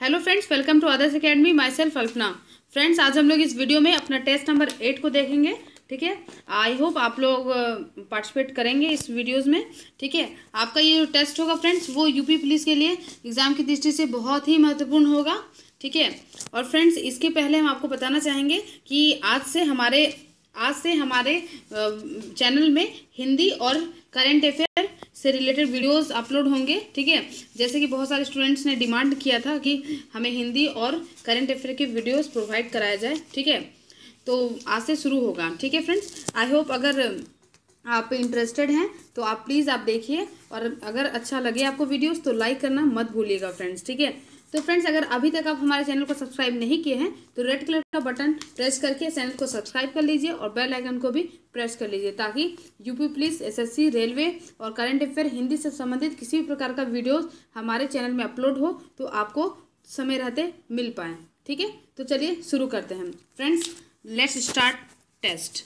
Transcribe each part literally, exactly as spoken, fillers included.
Hello friends, welcome to Adarsh academy. Myself Alpana. Friends, आज हम लोग इस वीडियो में अपना टेस्ट नंबर एट को देखेंगे। ठीक है, आई होप आप लोग पार्टिसिपेट करेंगे इस वीडियोस में। ठीक है, आपका ये टेस्ट होगा फ्रेंड्स, वो यूपी पुलिस के लिए एग्ज़ाम की दृष्टि से बहुत ही महत्वपूर्ण होगा। ठीक है, और फ्रेंड्स इसके पहले हम आपको बताना चाहेंगे कि आज से हमारे आज से हमारे चैनल में हिंदी और करंट अफेयर से रिलेटेड वीडियोस अपलोड होंगे। ठीक है, जैसे कि बहुत सारे स्टूडेंट्स ने डिमांड किया था कि हमें हिंदी और करंट अफेयर के वीडियोस प्रोवाइड कराया जाए। ठीक है, तो आज से शुरू होगा। ठीक है फ्रेंड्स, आई होप अगर आप इंटरेस्टेड हैं तो आप प्लीज़ आप देखिए, और अगर अच्छा लगे आपको वीडियोस तो लाइक करना मत भूलिएगा फ्रेंड्स। ठीक है, तो फ्रेंड्स अगर अभी तक आप हमारे चैनल को सब्सक्राइब नहीं किए हैं तो रेड कलर का बटन प्रेस करके चैनल को सब्सक्राइब कर लीजिए और बेल आइकन को भी प्रेस कर लीजिए, ताकि यूपी पुलिस, एसएससी, रेलवे और करंट अफेयर हिंदी से संबंधित किसी भी प्रकार का वीडियोस हमारे चैनल में अपलोड हो तो आपको समय रहते मिल पाए। ठीक है, तो चलिए शुरू करते हैं फ्रेंड्स। Let's start test.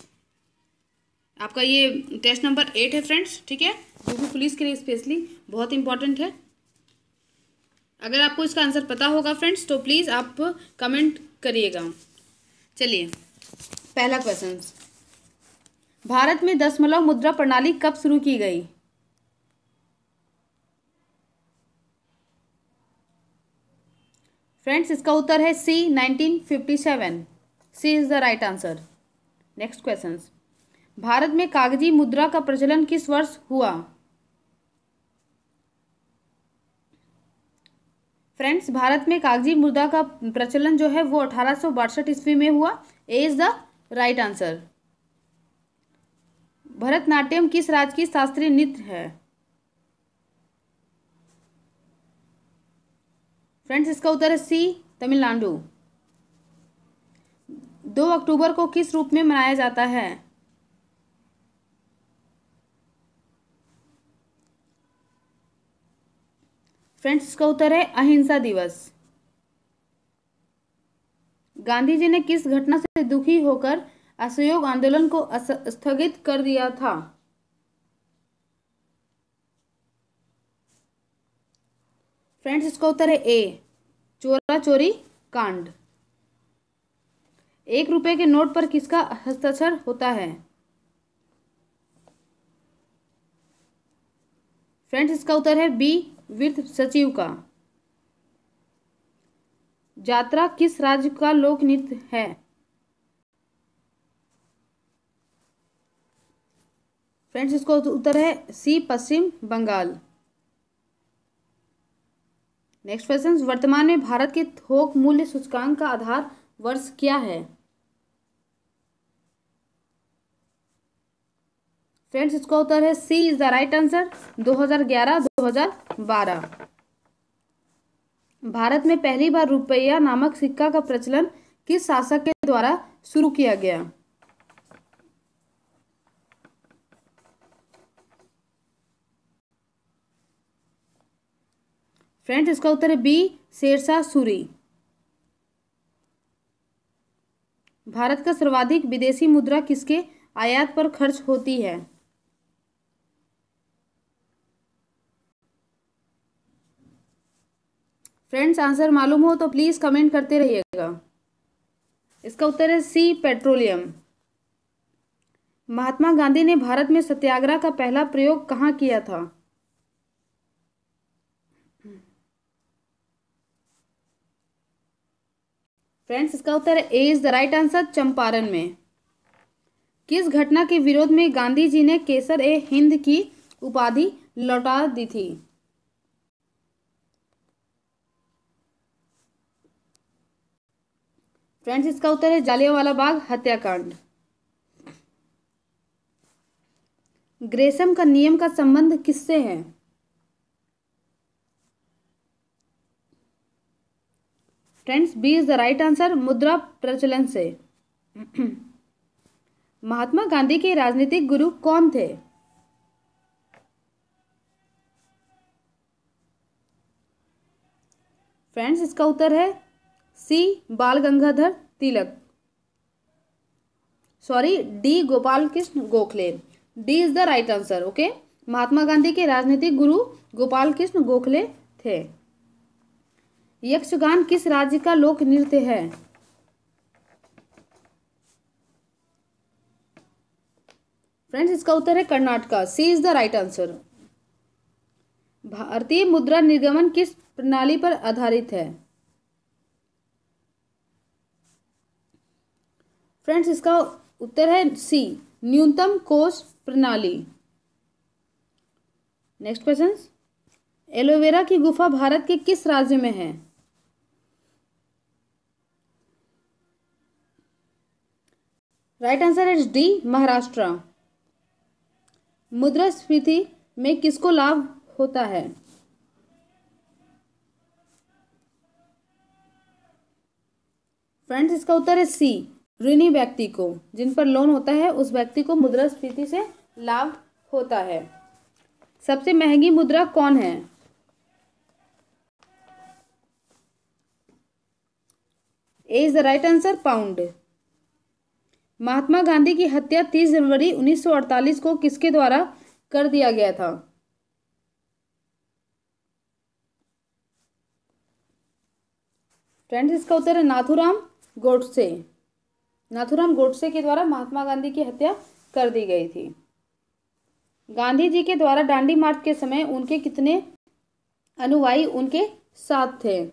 आपका ये टेस्ट नंबर एट है फ्रेंड्स। ठीक है, यूपी पुलिस के लिए स्पेशली बहुत इंपॉर्टेंट है। अगर आपको इसका आंसर पता होगा फ्रेंड्स तो प्लीज़ आप कमेंट करिएगा। चलिए, पहला क्वेश्चन, भारत में दशमलव मुद्रा प्रणाली कब शुरू की गई? फ्रेंड्स इसका उत्तर है C, nineteen fifty seven. C is the right answer. Next question, Bharat में कागजी मुद्रा का प्रचलन किस वर्ष हुआ? फ्रेंड्स भारत में कागजी मुद्रा का प्रचलन जो है वो अठारह सौ बासठ ईस्वी में हुआ। A is the right answer. Bharatanatyam किस राज्य की शास्त्रीय नृत्य है? फ्रेंड्स इसका उत्तर है सी, तमिलनाडु। दो अक्टूबर को किस रूप में मनाया जाता है? फ्रेंड्स इसका उत्तर है अहिंसा दिवस। गांधी जी ने किस घटना से दुखी होकर असहयोग आंदोलन को स्थगित कर दिया था? फ्रेंड्स इसका उत्तर है ए, चोरा चोरी कांड। एक रुपए के नोट पर किसका हस्ताक्षर होता है? फ्रेंड्स इसका उत्तर है बी, वित्त सचिव का। यात्रा किस राज्य का लोक नृत्य है? फ्रेंड्स इसका उत्तर है C, Paschim Bangal. Next question, वर्तमान में भारत के थोक मूल्य सूचकांक का आधार वर्ष क्या है? फ्रेंड्स इसका उत्तर है C is the right answer, दो हज़ार ग्यारह दो हज़ार बारह। भारत में पहली बार रुपया नामक सिक्का का प्रचलन किस शासक के द्वारा शुरू किया गया? फ्रेंड्स इसका उत्तर है बी, शेरशाह सूरी। भारत का सर्वाधिक विदेशी मुद्रा किसके आयात पर खर्च होती है? फ्रेंड्स आंसर मालूम हो तो प्लीज कमेंट करते रहिएगा। इसका उत्तर है सी, पेट्रोलियम। महात्मा गांधी ने भारत में सत्याग्रह का पहला प्रयोग कहाँ किया था? फ्रेंड्स इसका उत्तर है A is the right answer, Champaran में। किस घटना के विरोध में गांधी जी ने केसर ए हिंद की उपाधि लौटा दी थी? फ्रेंड्स इसका उत्तर है जालियांवाला बाग हत्याकांड। ग्रेसम का नियम का संबंध किससे है? Friends B is the right answer, मुद्रा प्रचलन से। महात्मा गांधी के राजनीतिक गुरु कौन थे? फ्रेंड्स इसका उत्तर है C, Bal Gangadhar Tilak. Sorry, D, Gopal Krishna Gokhale. D is the right answer. Okay, Mahatma Gandhi के राजनीतिक गुरु गोपाल कृष्ण गोखले थे। यक्षगान किस राज्य का लोक नृत्य है? फ्रेंड्स, इसका उत्तर है Karnataka. C is the right answer. भारतीय मुद्रा निर्गमन किस प्रणाली पर आधारित है? फ्रेंड्स, इसका उत्तर है सी, न्यूनतम कोष प्रणाली। नेक्स्ट क्वेश्चन, एलोवेरा की गुफा भारत के किस राज्य में है? Right answer is D, Maharashtra. मुद्रास्फीति में किसको लाभ होता है? फ्रेंड्स, इसका उत्तर है सी, ऋणी व्यक्ति को। जिन पर लोन होता है उस व्यक्ति को मुद्रास्फीति से लाभ होता है। सबसे महंगी मुद्रा कौन है? A is the right answer, pound. Mahatma Gandhi की हत्या तीस जनवरी उन्नीस सौ अड़तालीस को किसके द्वारा कर दिया गया था? फ्रेंड्स, इसका उत्तर है नाथूराम गोडसे। नाथूराम गोडसे के द्वारा महात्मा गांधी की हत्या कर दी गई थी। गांधी जी के द्वारा दांडी मार्च के समय उनके कितने अनुयायी उनके साथ थे?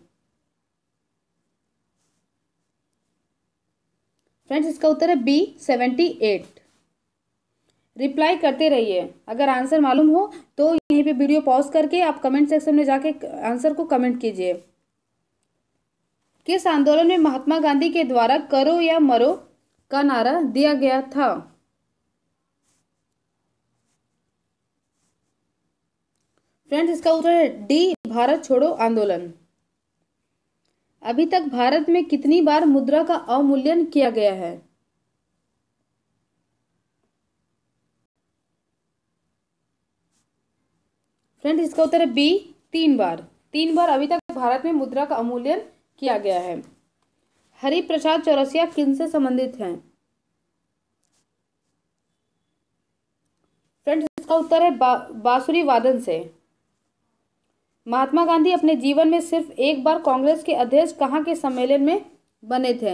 फ्रेंड्स, इसका उत्तर है बी, सेवेंटी एट। रिप्लाई करते रहिए। अगर आंसर मालूम हो तो यहीं पे वीडियो पॉज करके आप कमेंट सेक्शन में जाके आंसर को कमेंट कीजिए। किस आंदोलन में महात्मा गांधी के द्वारा करो या मरो का नारा दिया गया था? फ्रेंड्स, इसका उत्तर है डी, भारत छोड़ो आंदोलन। अभी तक भारत में कितनी बार मुद्रा का अवमूल्यन किया गया है? फ्रेंड्स, इसका उत्तर है बी, तीन बार। तीन बार अभी तक भारत में मुद्रा का अवमूल्यन किया गया है। हरिप्रसाद चौरसिया किनसे संबंधित हैं? फ्रेंड्स, इसका उत्तर है बा, बांसुरी वादन से। महात्मा गांधी अपने जीवन में सिर्फ एक बार कांग्रेस के अध्यक्ष कहाँ के सम्मेलन में बने थे?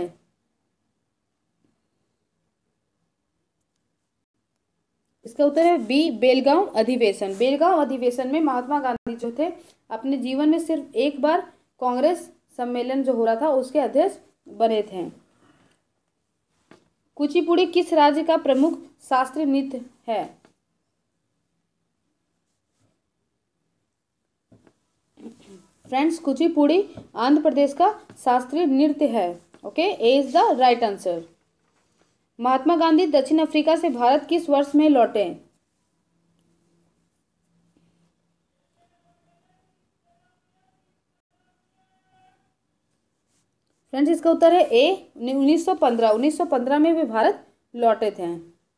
इसका उत्तर है बी, बेलगांव अधिवेशन। बेलगांव अधिवेशन में महात्मा गांधी जो थे अपने जीवन में सिर्फ एक बार कांग्रेस सम्मेलन जो हो रहा था उसके अध्यक्ष बने थे। कुचिपुड़ी किस राज्य का प्रमुख शास्त्रीय नृत्य है? फ्रेंड्स, कुचिपुड़ी आंध्र प्रदेश का शास्त्रीय नृत्य है। Okay, A is the right answer. Mahatma Gandhi दक्षिण अफ्रीका से भारत किस वर्ष में लौटे? फ्रेंड्स, इसका उत्तर है ए, उन्नीस सौ पंद्रह। उन्नीस सौ पंद्रह में वे भारत लौटे थे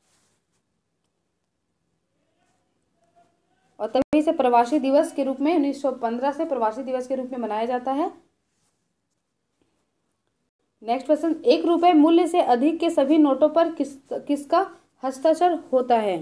और तभी से प्रवासी दिवस के रूप में उन्नीस सौ पंद्रह से प्रवासी दिवस के रूप में मनाया जाता है। नेक्स्ट क्वेश्चन, एक रुपए मूल्य से अधिक के सभी नोटों पर किस किसका हस्ताक्षर होता है?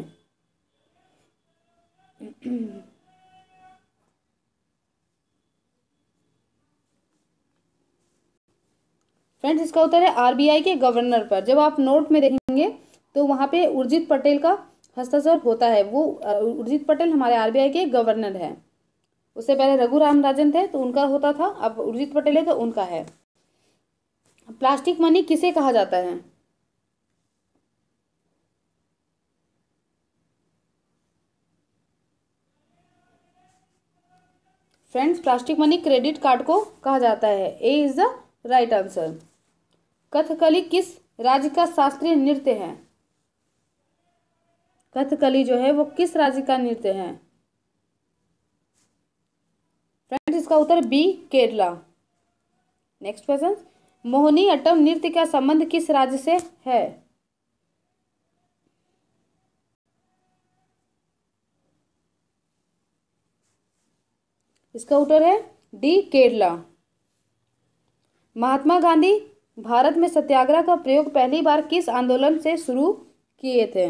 फ्रेंड्स, इसका उत्तर है आरबीआई के गवर्नर पर। जब आप नोट में देखेंगे तो वहां पे उर्जित पटेल का हस्ताक्षर होता है। वो उर्जित पटेल हमारे आरबीआई के गवर्नर हैं। उससे पहले रघुराम राजन थे तो उनका होता था, अब उर्जित पटेल है तो उनका है। प्लास्टिक मनी किसे कहा जाता है? Friends, plastic money credit card को कहा जाता है। A is the right answer. Kathakali किस राज्य का शास्त्रीय नृत्य है? कथकली जो है वो किस राज्य का नृत्य है? फ्रेंड्स, इसका उत्तर B, Kerala. Next question, Mohiniyattam नृत्य का संबंध किस राज्य से है? इसका उत्तर है डी, केरला। महात्मा गांधी भारत में सत्याग्रह का प्रयोग पहली बार किस आंदोलन से शुरू किए थे?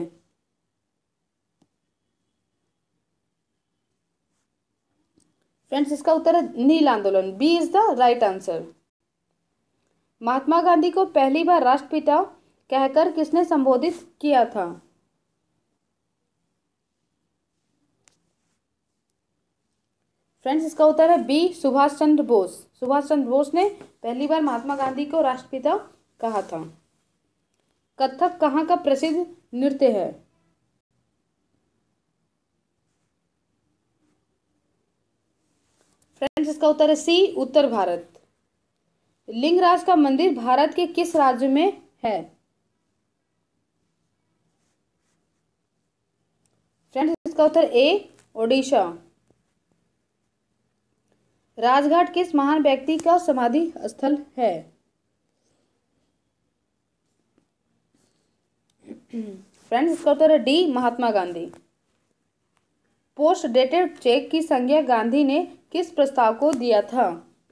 फ्रेंड्स इसका उत्तर है नील आंदोलन, B is the right answer. Mahatma Gandhi को पहली बार राष्ट्रपिता कहकर किसने संबोधित किया था? फ्रेंड्स इसका उत्तर है बी सुभाष चंद्र बोस। सुभाष चंद्र बोस ने पहली बार महात्मा गांधी को राष्ट्रपिता कहा था। कथक कहाँ का प्रसिद्ध नृत्य है? फ्रेंड्स इसका उत्तर है सी उत्तर भारत। लिंगराज का मंदिर भारत के किस राज्य में है? फ्रेंड्स इसका उत्तर ए ओडिशा। राजघाट किस महान व्यक्ति का समाधि स्थल है? फ्रेंड्स इसका उत्तर है D Mahatma Gandhi. Post dated cheque की संज्ञा गांधी ने किस प्रस्ताव को दिया था?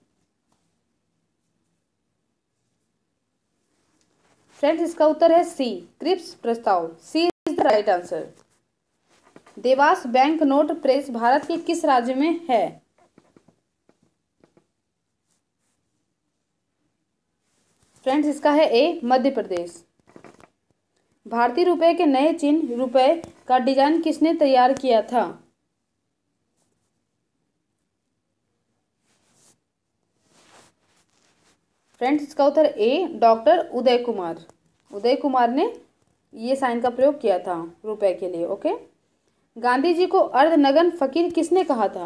फ्रेंड्स इसका उत्तर है सी क्रिप्स प्रस्ताव, C is the right answer. Dewas bank note press Bharat के किस राज्य में है? फ्रेंड्स इसका है ए मध्य प्रदेश। भारतीय रुपए के नए चिन्ह रुपए का डिजाइन किसने तैयार किया था? फ्रेंड्स इसका उत्तर ए डॉक्टर उदय कुमार। उदय कुमार ने ये साइन का प्रयोग किया था रुपए के लिए। ओके। गांधी जी को अर्धनग्न फकीर किसने कहा था?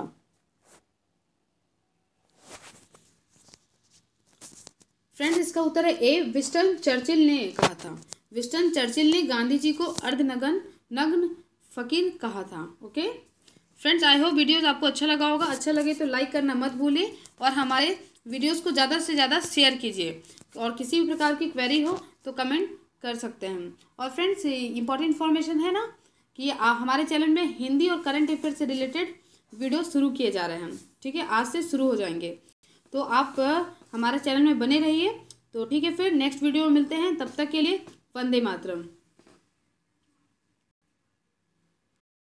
फ्रेंड्स इसका उत्तर है ए विंस्टन चर्चिल ने कहा था। विंस्टन चर्चिल ने गांधी जी को अर्धनग्न नग्न फकीर कहा था। Okay friends, I hope videos आपको अच्छा लगा होगा। अच्छा लगे तो लाइक करना मत भूलिए और हमारे वीडियोस को ज़्यादा से ज़्यादा शेयर कीजिए। और किसी भी प्रकार की क्वेरी हो तो कमेंट कर सकते हैं। और फ्रेंड्स इंपॉर्टेंट इन्फॉर्मेशन है ना कि आ, हमारे चैनल में हिंदी और करंट अफेयर से रिलेटेड वीडियो शुरू किए जा रहे हैं। ठीक है, आज से शुरू हो जाएंगे, तो आप हमारे चैनल में बने रहिए। तो ठीक है, फिर नेक्स्ट वीडियो में मिलते हैं। तब तक के लिए वंदे मातरम।